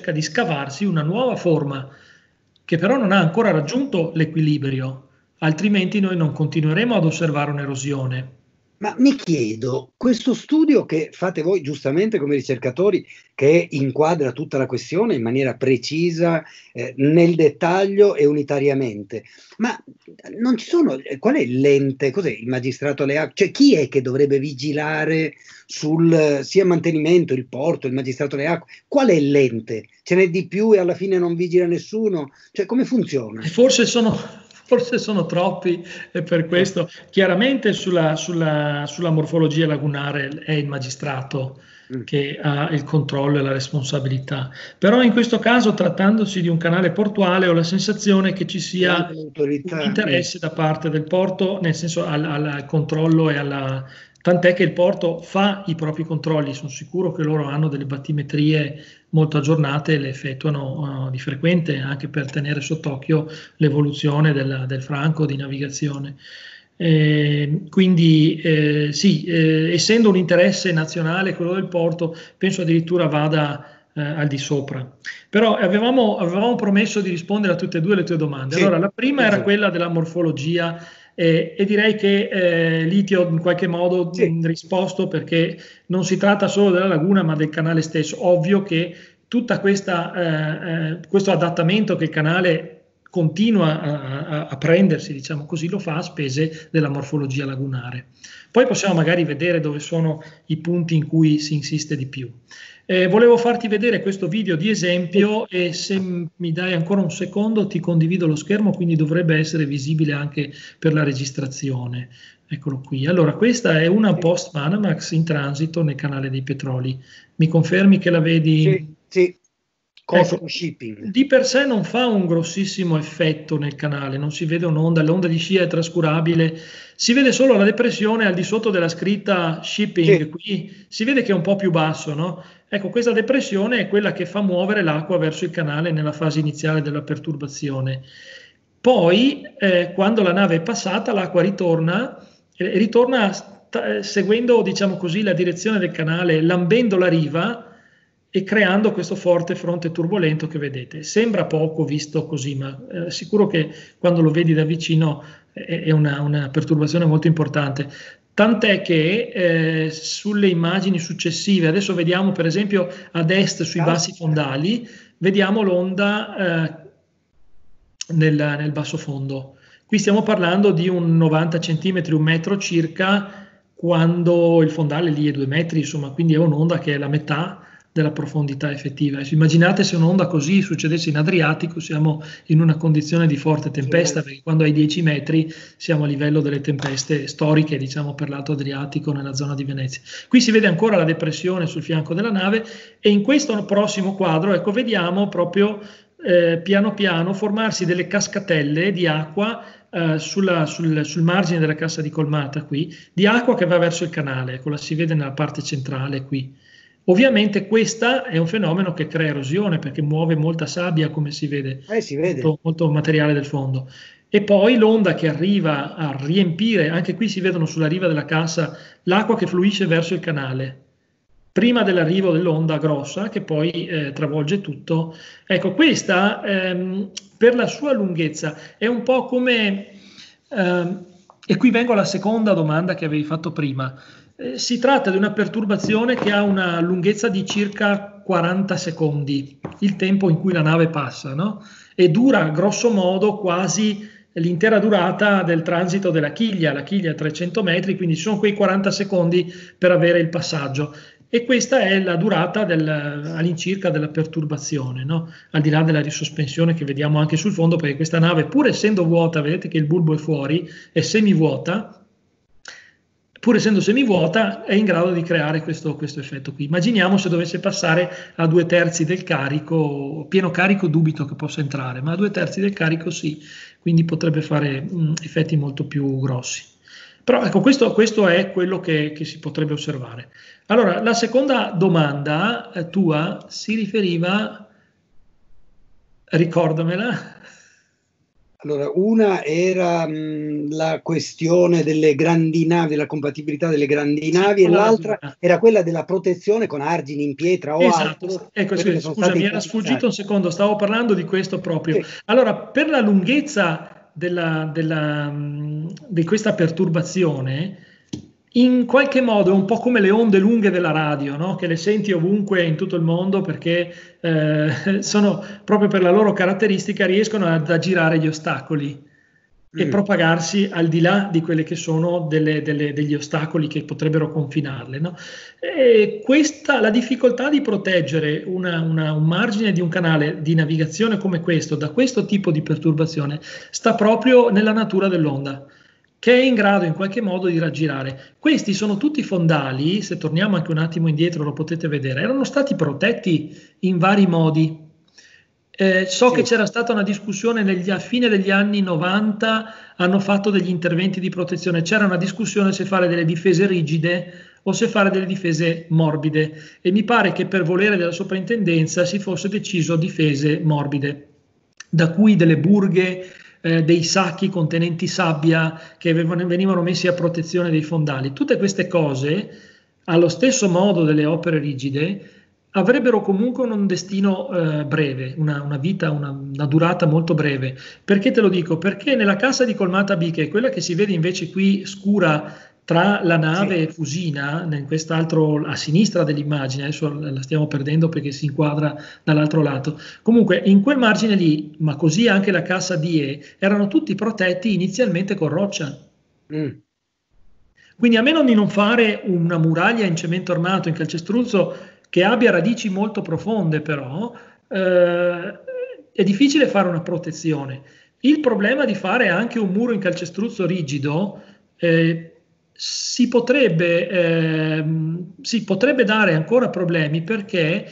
cerca di scavarsi una nuova forma che però non ha ancora raggiunto l'equilibrio, altrimenti noi non continueremo ad osservare un'erosione. Ma mi chiedo, questo studio che fate voi giustamente come ricercatori, che inquadra tutta la questione in maniera precisa, nel dettaglio e unitariamente, ma non ci sono, qual è l'ente, cos'è il magistrato alle acque? Cioè chi è che dovrebbe vigilare sul sia mantenimento, il porto, il magistrato alle acque? Qual è l'ente? Ce n'è di più e alla fine non vigila nessuno? Cioè come funziona? E forse sono troppi e per questo chiaramente sulla morfologia lagunare è il magistrato che ha il controllo e la responsabilità. Però in questo caso, trattandosi di un canale portuale, ho la sensazione che ci sia un interesse da parte del porto, nel senso al controllo e alla... Tant'è che il porto fa i propri controlli, sono sicuro che loro hanno delle battimetrie molto aggiornate e le effettuano di frequente anche per tenere sott'occhio l'evoluzione del franco di navigazione. Quindi sì, essendo un interesse nazionale quello del porto, penso addirittura vada al di sopra. Però avevamo promesso di rispondere a tutte e due le tue domande. Sì, allora, la prima era esatto. quella della morfologia e direi che lì ti ho in qualche modo risposto, perché non si tratta solo della laguna ma del canale stesso. Ovvio che tutta questo adattamento che il canale continua a prendersi, diciamo così, lo fa a spese della morfologia lagunare. Poi possiamo magari vedere dove sono i punti in cui si insiste di più. Volevo farti vedere questo video di esempio e se mi dai ancora un secondo ti condivido lo schermo, quindi dovrebbe essere visibile anche per la registrazione. Eccolo qui. Allora, questa è una post-Panamax in transito nel canale dei Petroli. Mi confermi che la vedi? Sì. Ecco, di per sé non fa un grossissimo effetto nel canale, non si vede un'onda, l'onda di scia è trascurabile, si vede solo la depressione al di sotto della scritta shipping, qui si vede che è un po' più basso, no? Ecco, questa depressione è quella che fa muovere l'acqua verso il canale nella fase iniziale della perturbazione. Poi, quando la nave è passata, l'acqua ritorna seguendo, diciamo così, la direzione del canale, lambendo la riva e creando questo forte fronte turbolento che vedete. Sembra poco visto così, ma sicuro che quando lo vedi da vicino è una perturbazione molto importante. Tant'è che sulle immagini successive, adesso vediamo per esempio ad est sui bassi fondali, vediamo l'onda nel basso fondo. Qui stiamo parlando di un 90 cm, un metro circa, quando il fondale lì è 2 metri, insomma, quindi è un'onda che è la metà della profondità effettiva. Immaginate se un'onda così succedesse in Adriatico, siamo in una condizione di forte tempesta, perché quando hai 10 metri siamo a livello delle tempeste storiche, diciamo, per l'Alto Adriatico nella zona di Venezia. Qui si vede ancora la depressione sul fianco della nave e in questo prossimo quadro, ecco, vediamo proprio piano piano formarsi delle cascatelle di acqua sul margine della cassa di colmata qui, di acqua che va verso il canale, ecco, la si vede nella parte centrale qui. Ovviamente questo è un fenomeno che crea erosione perché muove molta sabbia, come si vede, molto materiale del fondo. E poi l'onda che arriva a riempire, anche qui si vedono sulla riva della cassa l'acqua che fluisce verso il canale, prima dell'arrivo dell'onda grossa che poi travolge tutto. Ecco, questa per la sua lunghezza è un po' come, e qui vengo alla seconda domanda che avevi fatto prima, si tratta di una perturbazione che ha una lunghezza di circa 40 secondi, il tempo in cui la nave passa, no? E dura grosso modo quasi l'intera durata del transito della chiglia, la chiglia è 300 metri, quindi ci sono quei 40 secondi per avere il passaggio. E questa è la durata all'incirca della perturbazione, no? Al di là della risospensione che vediamo anche sul fondo, perché questa nave, pur essendo vuota, vedete che il bulbo è fuori, è semivuota, pur essendo semivuota è in grado di creare questo effetto qui. Immaginiamo se dovesse passare a 2/3 del carico, pieno carico dubito che possa entrare, ma a 2/3 del carico sì, quindi potrebbe fare effetti molto più grossi. Però ecco, questo è quello che si potrebbe osservare. Allora, la seconda domanda tua si riferiva, ricordamela. Allora, una era la questione delle grandi navi, della compatibilità delle grandi Sì, navi, e con la l'altra laguna. era quella della protezione con argini in pietra o altro, Esatto, ecco, quelle che sono scusa, state mi era sfuggito ipotizzate. un secondo, stavo parlando di questo proprio. Sì. Allora, per la lunghezza di questa perturbazione, in qualche modo è un po' come le onde lunghe della radio, no? Che le senti ovunque in tutto il mondo perché sono proprio per la loro caratteristica riescono ad aggirare gli ostacoli e Mm. propagarsi al di là di quelle che sono degli ostacoli che potrebbero confinarle, no? E la difficoltà di proteggere un margine di un canale di navigazione come questo da questo tipo di perturbazione sta proprio nella natura dell'onda, che è in grado in qualche modo di raggirare. Questi sono tutti fondali, se torniamo anche un attimo indietro lo potete vedere, erano stati protetti in vari modi. So che Sì. c'era stata una discussione a fine degli anni 90, hanno fatto degli interventi di protezione, c'era una discussione se fare delle difese rigide o se fare delle difese morbide e mi pare che per volere della soprintendenza si fosse deciso difese morbide, da cui delle burghe, dei sacchi contenenti sabbia che venivano messi a protezione dei fondali. Tutte queste cose, allo stesso modo delle opere rigide, avrebbero comunque un destino breve, una vita, una durata molto breve. Perché te lo dico? Perché nella cassa di Colmata B, che è quella che si vede invece qui scura tra la Sì. nave Fusina, in quest'altro a sinistra dell'immagine, adesso la stiamo perdendo perché si inquadra dall'altro lato. Comunque in quel margine lì, ma così anche la cassa DE, erano tutti protetti inizialmente con roccia. Mm. Quindi a meno di non fare una muraglia in cemento armato, in calcestruzzo, che abbia radici molto profonde però, è difficile fare una protezione. Il problema di fare anche un muro in calcestruzzo rigido si potrebbe dare ancora problemi perché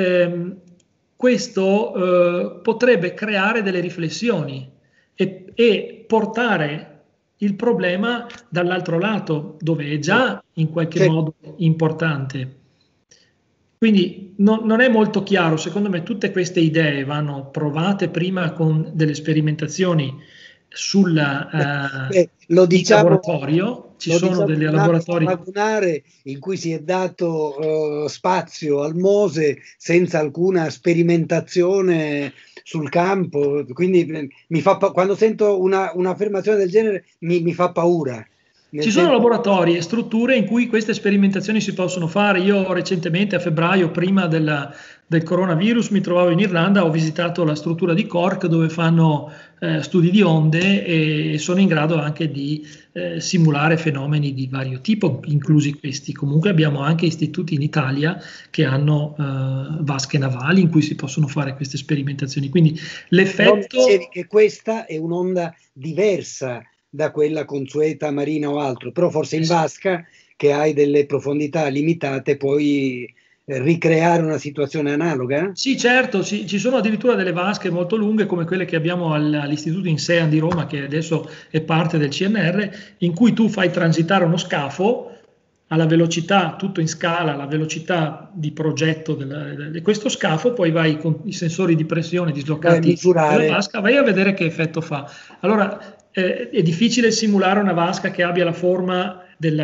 questo potrebbe creare delle riflessioni e portare il problema dall'altro lato, dove è Sì. già in qualche Cioè, modo importante. Quindi non è molto chiaro, secondo me tutte queste idee vanno provate prima con delle sperimentazioni lo in diciamo, laboratorio, ci lo sono diciamo dei in un ambito laboratori. lagunare in cui si è dato spazio al Mose senza alcuna sperimentazione sul campo, quindi quando sento un'affermazione del genere mi fa paura, nel Ci sono senso. laboratori e strutture in cui queste sperimentazioni si possono fare. Io recentemente, a febbraio, prima del coronavirus, mi trovavo in Irlanda, ho visitato la struttura di Cork dove fanno studi di onde e sono in grado anche di simulare fenomeni di vario tipo, inclusi questi. Comunque abbiamo anche istituti in Italia che hanno vasche navali in cui si possono fare queste sperimentazioni. Quindi Però mi dicevi l'effetto. che questa è un'onda diversa da quella consueta marina o altro, però forse in vasca, che hai delle profondità limitate, puoi ricreare una situazione analoga? Sì, certo, ci sono addirittura delle vasche molto lunghe come quelle che abbiamo all'Istituto INSEAD di Roma, che adesso è parte del CNR, in cui tu fai transitare uno scafo alla velocità, tutto in scala, alla velocità di progetto di questo scafo, poi vai con i sensori di pressione Vai a dislocati nella misurare. vasca, vai a vedere che effetto fa. Allora, è difficile simulare una vasca che abbia la forma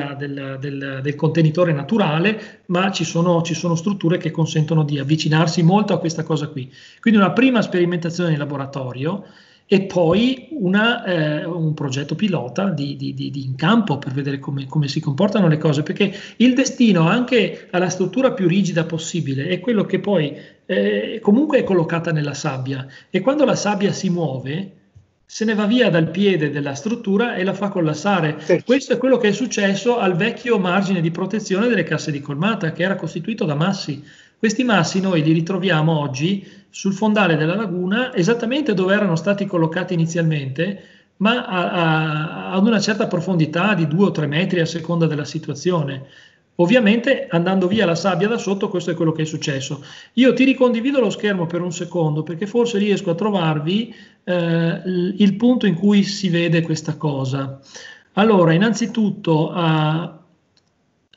del contenitore naturale, ma ci sono strutture che consentono di avvicinarsi molto a questa cosa qui. Quindi una prima sperimentazione in laboratorio e poi un progetto pilota in campo per vedere come si comportano le cose, perché il destino anche alla struttura più rigida possibile è quello che poi comunque è collocata nella sabbia e quando la sabbia si muove se ne va via dal piede della struttura e la fa collassare. Certo. Questo è quello che è successo al vecchio margine di protezione delle casse di Colmata, che era costituito da massi. Questi massi noi li ritroviamo oggi sul fondale della laguna, esattamente dove erano stati collocati inizialmente, ma ad una certa profondità di 2 o 3 metri a seconda della situazione. Ovviamente andando via la sabbia da sotto, questo è quello che è successo. Io ti ricondivido lo schermo per un secondo perché forse riesco a trovarvi il punto in cui si vede questa cosa. Allora, innanzitutto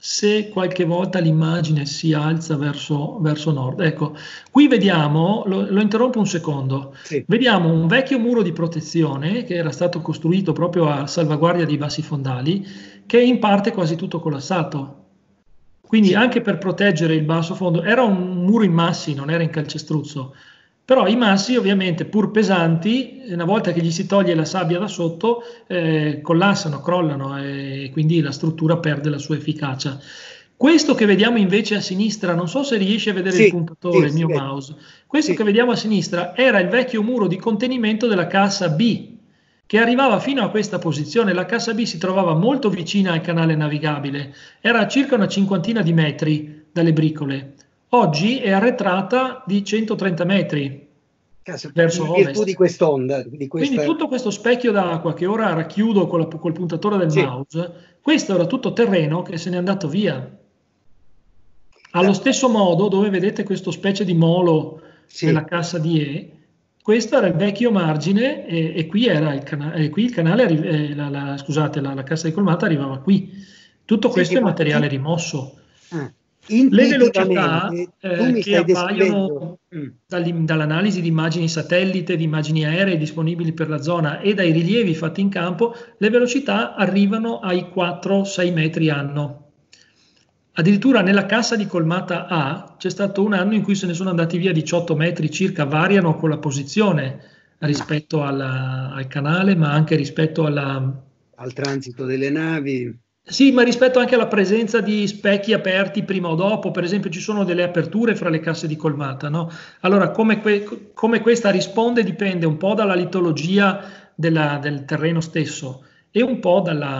se qualche volta l'immagine si alza verso nord. Ecco, qui vediamo, lo interrompo un secondo, Sì. vediamo un vecchio muro di protezione che era stato costruito proprio a salvaguardia dei bassi fondali, che è in parte quasi tutto collassato. Quindi Sì. anche per proteggere il basso fondo, era un muro in massi, non era in calcestruzzo, però i massi ovviamente pur pesanti, una volta che gli si toglie la sabbia da sotto, collassano, crollano e quindi la struttura perde la sua efficacia. Questo che vediamo invece a sinistra, non so se riesci a vedere il Sì, puntatore, sì, il si mio vede. mouse, questo Sì. che vediamo a sinistra era il vecchio muro di contenimento della cassa B, che arrivava fino a questa posizione. La cassa B si trovava molto vicina al canale navigabile, era a circa una cinquantina di metri dalle bricole. Oggi è arretrata di 130 metri Caso, in verso virtù di ovest. quest'onda, Quindi tutto questo specchio d'acqua che ora racchiudo col puntatore del sì. mouse, questo era tutto terreno che se n'è andato via. Allo Da- stesso modo, dove vedete questo specie di molo sì. della cassa di E, questo era il vecchio margine e qui era qui il canale, scusate, la cassa di colmata arrivava qui. Tutto Senti, questo è ma materiale rimosso. ah, Le velocità intuitivamente tu mi che stai descrivendo. appaiono dall'analisi di immagini satellite, di immagini aeree disponibili per la zona e dai rilievi fatti in campo, le velocità arrivano ai 4-6 metri anno. Addirittura nella cassa di colmata A c'è stato un anno in cui se ne sono andati via 18 metri circa, variano con la posizione rispetto al canale, ma anche rispetto Al transito delle navi. sì, ma rispetto anche alla presenza di specchi aperti prima o dopo, per esempio ci sono delle aperture fra le casse di colmata, no? Allora, come questa risponde dipende un po' dalla litologia del terreno stesso e un po'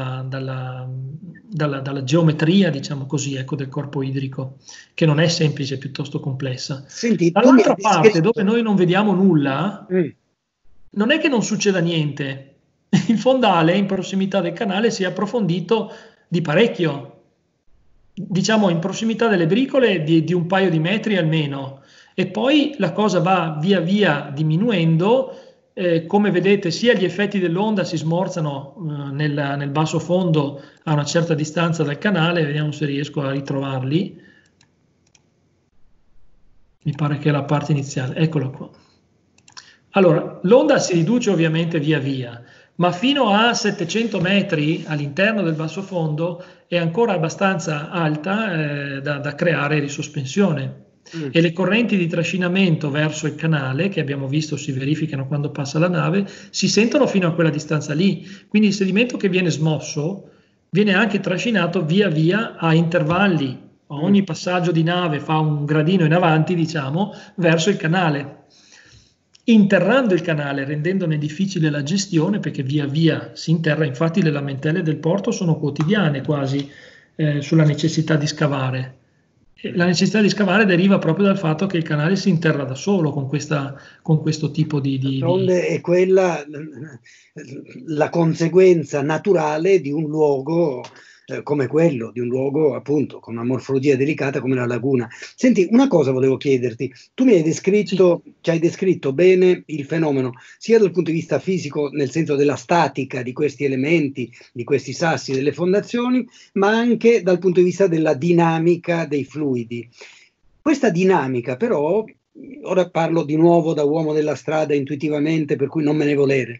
dalla geometria, diciamo così, ecco, del corpo idrico, che non è semplice, è piuttosto complessa. Senti, tu mi hai Dall'altra parte, dove descritto. noi non vediamo nulla, Mm, non è che non succeda niente. Il fondale in prossimità del canale si è approfondito di parecchio, diciamo in prossimità delle bricole di un paio di metri almeno, e poi la cosa va via via diminuendo. Come vedete, sia gli effetti dell'onda si smorzano nel basso fondo a una certa distanza dal canale, vediamo se riesco a ritrovarli. Mi pare che è la parte iniziale, eccolo qua. Allora, l'onda si riduce ovviamente via via, ma fino a 700 metri all'interno del basso fondo è ancora abbastanza alta da creare risospensione. mm. E le correnti di trascinamento verso il canale, che abbiamo visto si verificano quando passa la nave, si sentono fino a quella distanza lì. Quindi il sedimento che viene smosso viene anche trascinato via via a intervalli. Ogni passaggio di nave fa un gradino in avanti, diciamo, verso il canale, interrando il canale, rendendone difficile la gestione perché via via si interra. Infatti le lamentele del porto sono quotidiane quasi sulla necessità di scavare. E la necessità di scavare deriva proprio dal fatto che il canale si interra da solo con questo tipo D'altronde è quella la conseguenza naturale di un luogo come quello, di un luogo appunto con una morfologia delicata come la laguna. Senti, una cosa volevo chiederti, tu mi hai descritto, ci hai descritto bene il fenomeno, sia dal punto di vista fisico, nel senso della statica di questi elementi, di questi sassi, delle fondazioni, ma anche dal punto di vista della dinamica dei fluidi. Questa dinamica però, ora parlo di nuovo da uomo della strada intuitivamente, per cui non me ne volere.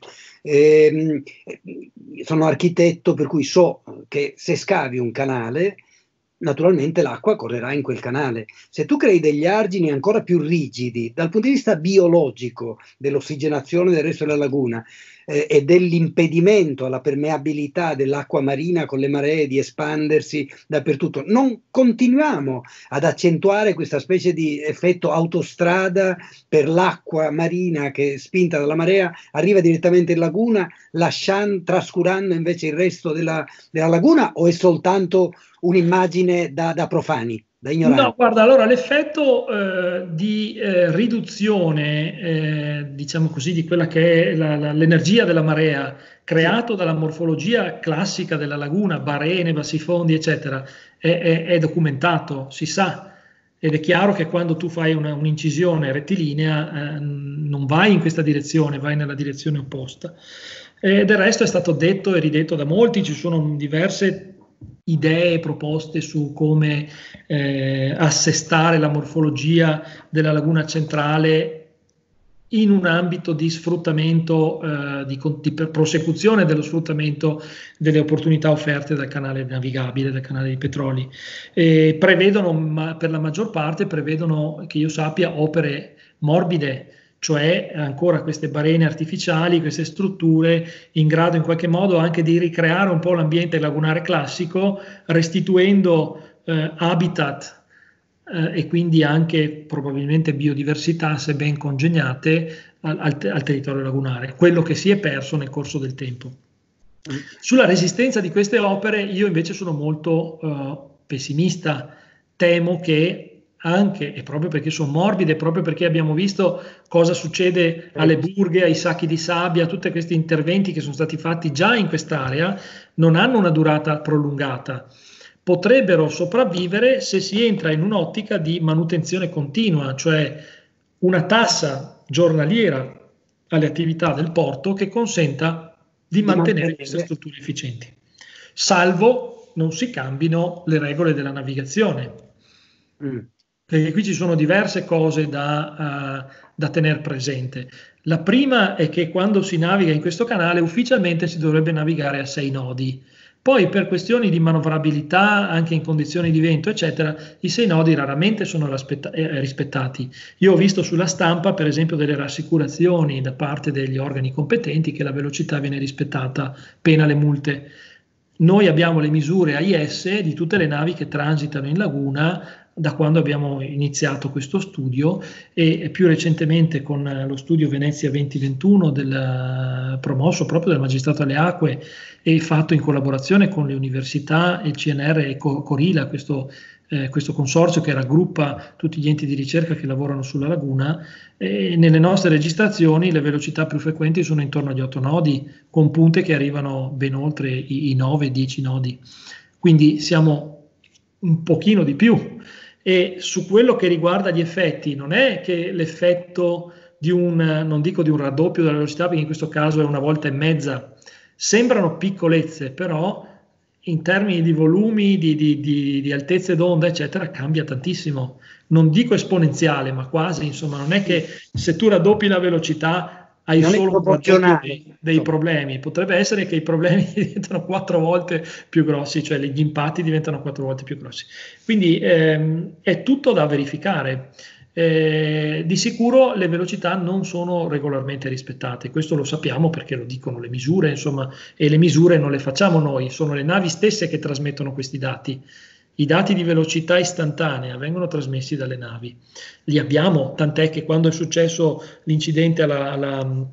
Sono architetto, per cui so che se scavi un canale, naturalmente l'acqua correrà in quel canale. Se tu crei degli argini ancora più rigidi dal punto di vista biologico dell'ossigenazione del resto della laguna e dell'impedimento alla permeabilità dell'acqua marina con le maree di espandersi dappertutto, non continuiamo ad accentuare questa specie di effetto autostrada per l'acqua marina che, spinta dalla marea, arriva direttamente in laguna, trascurando invece il resto della laguna, o è soltanto un'immagine da profani, da ignoranti? No, guarda, allora l'effetto di riduzione, diciamo così, di quella che è l'energia della marea Sì. creato dalla morfologia classica della laguna, barene, bassifondi, eccetera, è documentato, si sa. Ed è chiaro che quando tu fai un'incisione rettilinea non vai in questa direzione, vai nella direzione opposta. Del resto è stato detto e ridetto da molti, ci sono diverse idee, proposte su come assestare la morfologia della laguna centrale in un ambito di sfruttamento, di prosecuzione dello sfruttamento delle opportunità offerte dal canale navigabile, dal canale di Petroli. Prevedono, ma per la maggior parte prevedono, che io sappia, opere morbide, cioè ancora queste barene artificiali, queste strutture in grado in qualche modo anche di ricreare un po' l'ambiente lagunare classico, restituendo habitat e quindi anche probabilmente biodiversità, se ben congegnate, al territorio lagunare, quello che si è perso nel corso del tempo. Sulla resistenza di queste opere io invece sono molto pessimista, temo che anche, e proprio perché sono morbide, proprio perché abbiamo visto cosa succede alle burghe, ai sacchi di sabbia, tutti questi interventi che sono stati fatti già in quest'area, non hanno una durata prolungata. Potrebbero sopravvivere se si entra in un'ottica di manutenzione continua, cioè una tassa giornaliera alle attività del porto che consenta di mantenere queste strutture efficienti, salvo non si cambino le regole della navigazione. Perché qui ci sono diverse cose da tenere presente. La prima è che quando si naviga in questo canale ufficialmente si dovrebbe navigare a 6 nodi. Poi per questioni di manovrabilità, anche in condizioni di vento, eccetera, i 6 nodi raramente sono rispettati. Io ho visto sulla stampa, per esempio, delle rassicurazioni da parte degli organi competenti che la velocità viene rispettata, pena le multe. Noi abbiamo le misure AIS di tutte le navi che transitano in laguna da quando abbiamo iniziato questo studio, e più recentemente con lo studio Venezia 2021 promosso proprio dal Magistrato alle Acque e fatto in collaborazione con le università, il CNR e Corila, questo consorzio che raggruppa tutti gli enti di ricerca che lavorano sulla laguna. E nelle nostre registrazioni le velocità più frequenti sono intorno agli 8 nodi, con punte che arrivano ben oltre i 9-10 nodi. Quindi siamo un pochino di più. E su quello che riguarda gli effetti, non è che l'effetto di non dico di un raddoppio della velocità, perché in questo caso è 1,5 volte, sembrano piccolezze, però in termini di volumi, di altezze d'onda, eccetera, cambia tantissimo. Non dico esponenziale, ma quasi, insomma, non è che se tu raddoppi la velocità hai non solo dei problemi. Potrebbe essere che i problemi diventano 4 volte più grossi, cioè gli impatti diventano 4 volte più grossi. Quindi è tutto da verificare. Di sicuro le velocità non sono regolarmente rispettate, questo lo sappiamo perché lo dicono le misure, insomma, e le misure non le facciamo noi, sono le navi stesse che trasmettono questi dati. I dati di velocità istantanea vengono trasmessi dalle navi, li abbiamo, tant'è che quando è successo l'incidente alla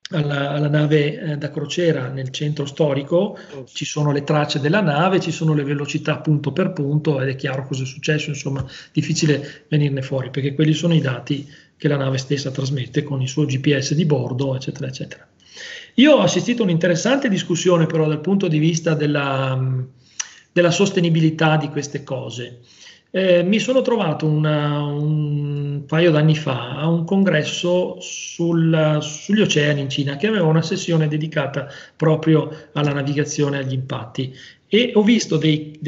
nave da crociera nel centro storico, ci sono le tracce della nave, ci sono le velocità punto per punto ed è chiaro cosa è successo, insomma, difficile venirne fuori perché quelli sono i dati che la nave stessa trasmette con il suo GPS di bordo, eccetera, eccetera. Io ho assistito a un'interessante discussione però dal punto di vista della sostenibilità di queste cose. Mi sono trovato un paio d'anni fa a un congresso sugli oceani in Cina che aveva una sessione dedicata proprio alla navigazione e agli impatti, e ho visto dei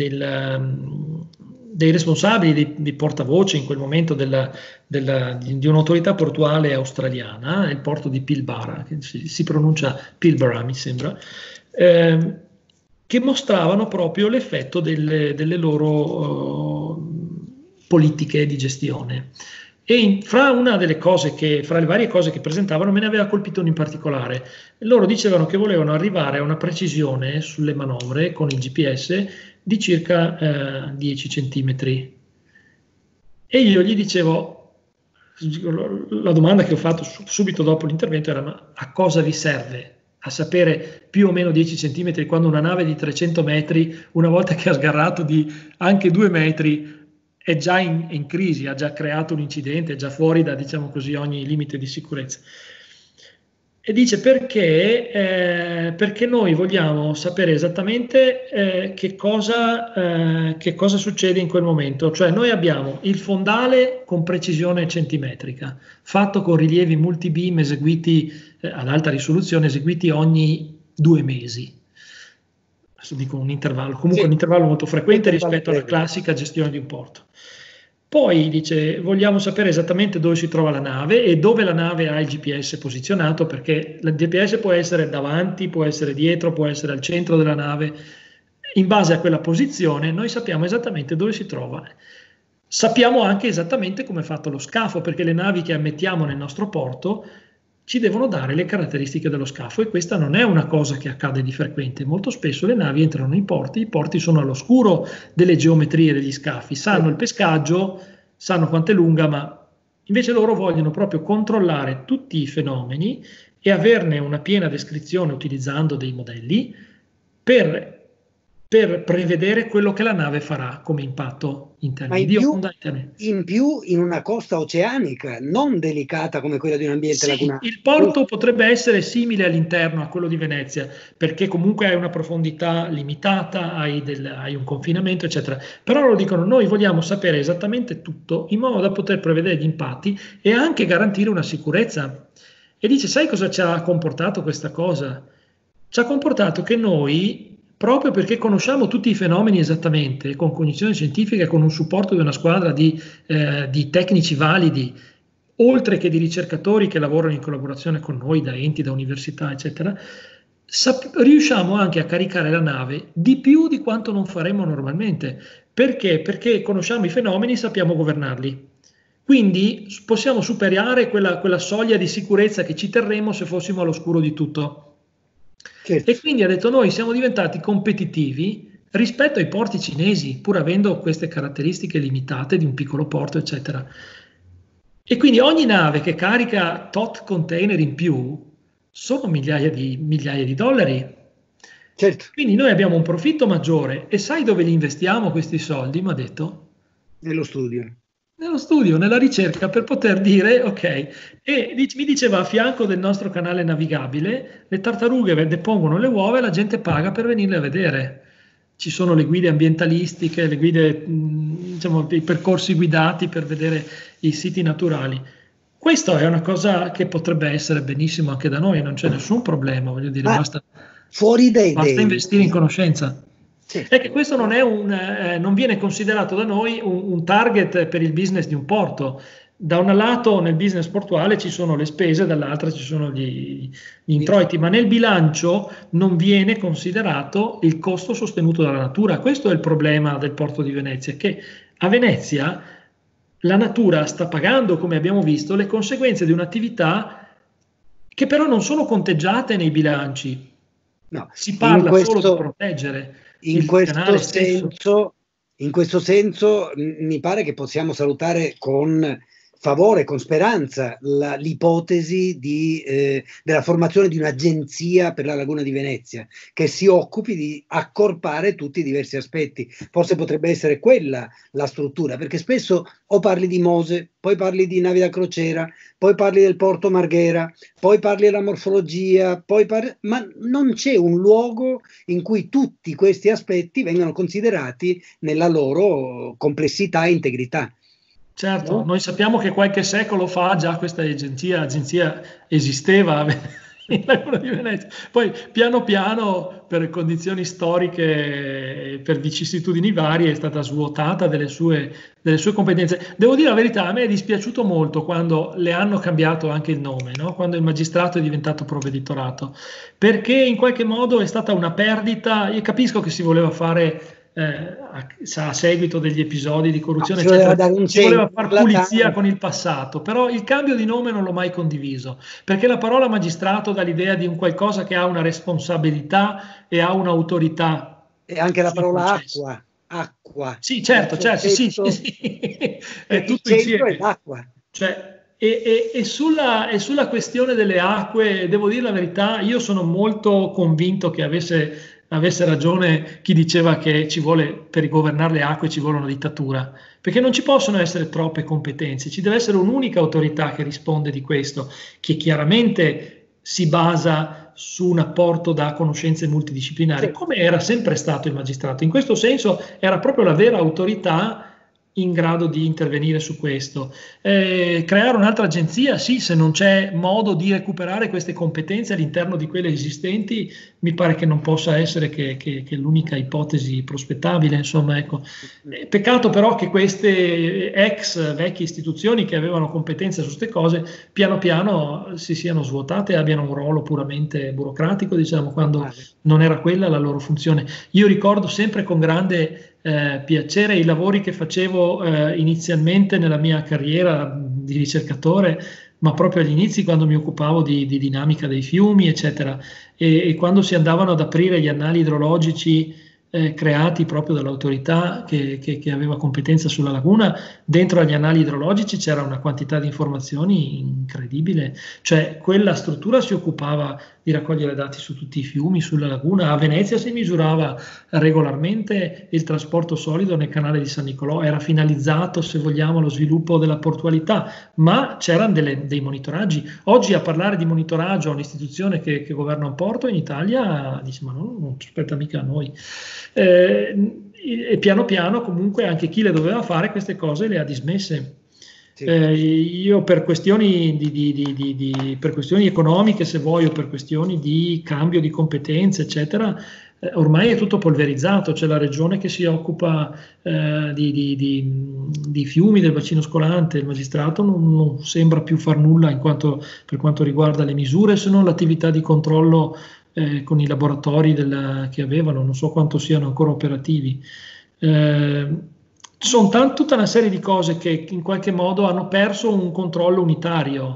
responsabili, dei portavoce in quel momento di un'autorità portuale australiana, il porto di Pilbara, che si pronuncia Pilbara mi sembra, che mostravano proprio l'effetto delle loro politiche di gestione. E fra le varie cose che presentavano me ne aveva colpito uno in particolare. Loro dicevano che volevano arrivare a una precisione sulle manovre con il GPS di circa 10 centimetri. E io gli dicevo, la domanda che ho fatto subito dopo l'intervento era: ma a cosa vi serve a sapere più o meno 10 centimetri quando una nave di 300 metri, una volta che ha sgarrato di anche 2 metri, è già in crisi, ha già creato un incidente, è già fuori da, diciamo così, ogni limite di sicurezza? E dice perché noi vogliamo sapere esattamente che cosa succede in quel momento. Cioè noi abbiamo il fondale con precisione centimetrica, fatto con rilievi multibeam eseguiti ad alta risoluzione, eseguiti ogni 2 mesi. adesso dico un intervallo, comunque Sì. un intervallo molto frequente Intervallo rispetto alla breve. classica gestione di un porto. Poi dice, vogliamo sapere esattamente dove si trova la nave e dove la nave ha il GPS posizionato, perché il GPS può essere davanti, può essere dietro, può essere al centro della nave. In base a quella posizione noi sappiamo esattamente dove si trova. Sappiamo anche esattamente come è fatto lo scafo, perché le navi che ammettiamo nel nostro porto ci devono dare le caratteristiche dello scafo, e questa non è una cosa che accade di frequente. Molto spesso le navi entrano in porti, i porti sono all'oscuro delle geometrie degli scafi, sanno il pescaggio, sanno quanto è lunga, ma invece loro vogliono proprio controllare tutti i fenomeni e averne una piena descrizione utilizzando dei modelli per, per prevedere quello che la nave farà come impatto in Ma termini in di più, onda. in una costa oceanica, non delicata come quella di un ambiente Sì, lagunare. il porto potrebbe essere simile all'interno a quello di Venezia, perché comunque hai una profondità limitata, hai un confinamento, eccetera. Però loro dicono: noi vogliamo sapere esattamente tutto in modo da poter prevedere gli impatti e anche garantire una sicurezza. E dice: sai cosa ci ha comportato questa cosa? Ci ha comportato che noi, proprio perché conosciamo tutti i fenomeni esattamente, con cognizione scientifica e con un supporto di una squadra di tecnici validi, oltre che di ricercatori che lavorano in collaborazione con noi, da enti, da università, eccetera, riusciamo anche a caricare la nave di più di quanto non faremmo normalmente. Perché? Perché conosciamo i fenomeni e sappiamo governarli. Quindi possiamo superare quella soglia di sicurezza che ci terremmo se fossimo all'oscuro di tutto. Certo. E quindi ha detto: noi siamo diventati competitivi rispetto ai porti cinesi, pur avendo queste caratteristiche limitate di un piccolo porto, eccetera. E quindi ogni nave che carica tot container in più sono migliaia di dollari. Certo, Quindi noi abbiamo un profitto maggiore, e sai dove li investiamo questi soldi? Mi ha detto: nello studio. nello studio, nella ricerca, per poter dire ok. E mi diceva: a fianco del nostro canale navigabile le tartarughe depongono le uova e la gente paga per venirle a vedere. Ci sono le guide ambientalistiche, le guide, diciamo, i percorsi guidati per vedere i siti naturali. Questo è una cosa che potrebbe essere benissimo anche da noi, non c'è nessun problema, voglio dire, Ma basta fuori dai investire in denti, conoscenza. È che certo, questo non viene considerato da noi un target per il business di un porto. Da un lato nel business portuale ci sono le spese, dall'altra ci sono gli introiti, ma nel bilancio non viene considerato il costo sostenuto dalla natura. Questo è il problema del porto di Venezia, che a Venezia la natura sta pagando, come abbiamo visto, le conseguenze di un'attività che però non sono conteggiate nei bilanci. no, Si in parla solo di questo, proteggere in il questo canale stesso. senso, in questo senso mi pare che possiamo salutare con favore, con speranza, l'ipotesi della formazione di un'agenzia per la Laguna di Venezia che si occupi di accorpare tutti i diversi aspetti. Forse potrebbe essere quella la struttura, perché spesso o parli di Mose, poi parli di navi da crociera, poi parli del Porto Marghera, poi parli della morfologia, ma non c'è un luogo in cui tutti questi aspetti vengano considerati nella loro complessità e integrità. Certo, No? noi sappiamo che qualche secolo fa già questa agenzia esisteva in Laguna di Venezia. Poi piano piano, per condizioni storiche e per vicissitudini varie, è stata svuotata delle sue competenze. Devo dire la verità, a me è dispiaciuto molto quando le hanno cambiato anche il nome, no? Quando il magistrato è diventato provveditorato, perché in qualche modo è stata una perdita. Io capisco che si voleva fare a seguito degli episodi di No, corruzione, si voleva eccetera, dare un si voleva senso far pulizia eclatante. con il passato, però il cambio di nome non l'ho mai condiviso, perché la parola magistrato dà l'idea di un qualcosa che ha una responsabilità e ha un'autorità E anche la sui parola processi. acqua, acqua, Sì, il certo, certo, sì, sì, soggetto, sì. È il tutto centro è insieme. l'acqua. Cioè, sulla questione delle acque, devo dire la verità, io sono molto convinto che avesse ragione chi diceva che ci vuole, per governare le acque ci vuole una dittatura, perché non ci possono essere troppe competenze, ci deve essere un'unica autorità che risponde di questo, che chiaramente si basa su un apporto da conoscenze multidisciplinari, Cioè, come era sempre stato il magistrato. In questo senso era proprio la vera autorità in grado di intervenire su questo. Creare un'altra agenzia, sì, se non c'è modo di recuperare queste competenze all'interno di quelle esistenti, mi pare che non possa essere che l'unica ipotesi prospettabile, insomma, ecco. Peccato però che queste vecchie istituzioni che avevano competenze su queste cose, piano piano si siano svuotate e abbiano un ruolo puramente burocratico, diciamo, quando non era quella la loro funzione. Io ricordo sempre con grande piacere i lavori che facevo inizialmente nella mia carriera di ricercatore, ma proprio agli inizi, quando mi occupavo di dinamica dei fiumi, eccetera, e quando si andavano ad aprire gli annali idrologici creati proprio dall'autorità che aveva competenza sulla laguna. Dentro agli annali idrologici c'era una quantità di informazioni incredibile, cioè quella struttura si occupava di raccogliere dati su tutti i fiumi, sulla laguna. A Venezia si misurava regolarmente il trasporto solido nel canale di San Nicolò, era finalizzato, se vogliamo, allo sviluppo della portualità, ma c'erano dei monitoraggi. Oggi a parlare di monitoraggio a un'istituzione che governa un porto in Italia, dice, ma non ci aspetta mica a noi. E piano piano comunque anche chi le doveva fare queste cose le ha dismesse. Sì. Io per questioni, per questioni economiche, se vuoi, o per questioni di cambio di competenze, eccetera, ormai è tutto polverizzato. C'è la regione che si occupa di fiumi del bacino scolante, il magistrato non sembra più far nulla per quanto riguarda le misure, se non l'attività di controllo con i laboratori che avevano, non so quanto siano ancora operativi. Sono tutta una serie di cose che in qualche modo hanno perso un controllo unitario.